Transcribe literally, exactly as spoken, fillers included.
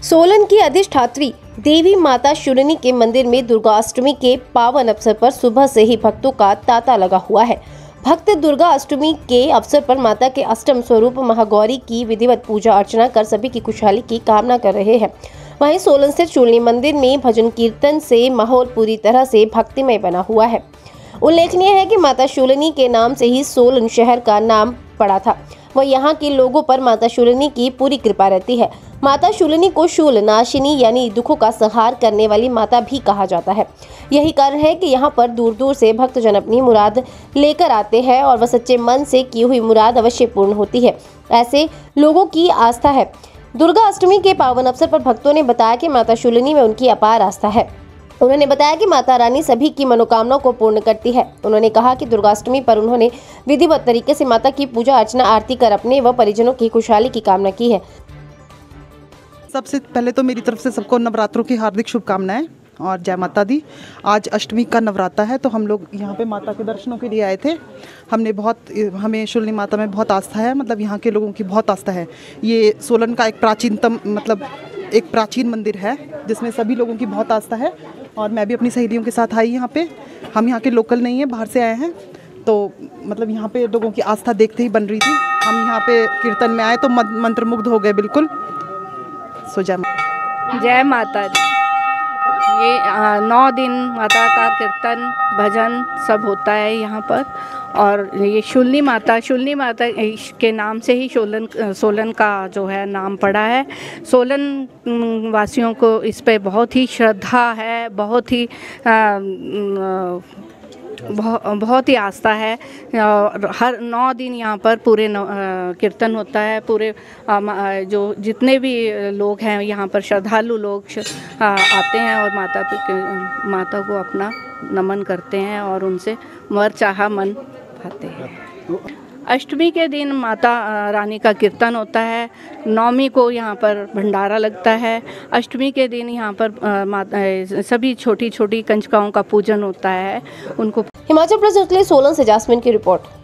सोलन की अधिष्ठात्री देवी माता शूलिनी के मंदिर में दुर्गाष्टमी के पावन अवसर पर सुबह से ही भक्तों का तांता लगा हुआ है। भक्त दुर्गा अष्टमी के अवसर पर माता के अष्टम स्वरूप महागौरी की विधिवत पूजा अर्चना कर सभी की खुशहाली की कामना कर रहे हैं। वहीं सोलन स्थित शूलिनी मंदिर में भजन कीर्तन से माहौल पूरी तरह से भक्तिमय बना हुआ है। उल्लेखनीय है कि माता शूलिनी के नाम से ही सोलन शहर का नाम पड़ा था। वह यहाँ के लोगों पर माता शूलिनी की पूरी कृपा रहती है। माता शूलिनी को शूल नाशिनी यानी दुखों का संहार करने वाली माता भी कहा जाता है। यही कारण है कि यहाँ पर दूर दूर से भक्तजन अपनी मुराद लेकर आते हैं और वह सच्चे मन से की हुई मुराद अवश्य पूर्ण होती है, ऐसे लोगों की आस्था है। दुर्गा अष्टमी के पावन अवसर पर भक्तों ने बताया कि माता शूलिनी में उनकी अपार आस्था है। उन्होंने बताया कि माता रानी सभी की मनोकामनाओं को पूर्ण करती है। उन्होंने कहा कि दुर्गाष्टमी पर उन्होंने विधिवत तरीके से माता की पूजा अर्चना आरती कर अपने व परिजनों की खुशहाली की कामना की है। सबसे पहले तो मेरी तरफ से सबको नवरात्रों की हार्दिक शुभकामनाएं और जय माता दी। आज अष्टमी का नवरात्रा है तो हम लोग यहाँ पे माता के दर्शनों के लिए आए थे। हमने बहुत हमें शूलिनी माता में बहुत आस्था है, मतलब यहाँ के लोगों की बहुत आस्था है। ये सोलन का एक प्राचीनतम मतलब एक प्राचीन मंदिर है जिसमें सभी लोगों की बहुत आस्था है। और मैं भी अपनी सहेलियों के साथ आई यहाँ पे। हम यहाँ के लोकल नहीं हैं, बाहर से आए हैं, तो मतलब यहाँ पे लोगों की आस्था देखते ही बन रही थी। हम यहाँ पे कीर्तन में आए तो मंत्रमुग्ध हो गए बिल्कुल। सो जय जय माता दी। ये आ, नौ दिन माता का कीर्तन भजन सब होता है यहाँ पर। और ये शूलिनी माता शूलिनी माता के नाम से ही सोलन सोलन का जो है नाम पड़ा है। सोलन वासियों को इस पे बहुत ही श्रद्धा है, बहुत ही आ, बहुत बहुत ही आस्था है। हर नौ दिन यहाँ पर पूरे कीर्तन होता है। पूरे जो जितने भी लोग हैं यहाँ पर श्रद्धालु लोग आते हैं और माता माता को अपना नमन करते हैं और उनसे वर चाहा मन पाते हैं। अष्टमी के दिन माता रानी का कीर्तन होता है। नवमी को यहाँ पर भंडारा लगता है। अष्टमी के दिन यहाँ पर माता सभी छोटी छोटी कंजकाओं का पूजन होता है। उनको हिमाचल प्रदेश के लिए सोलन से जास्मिन की रिपोर्ट।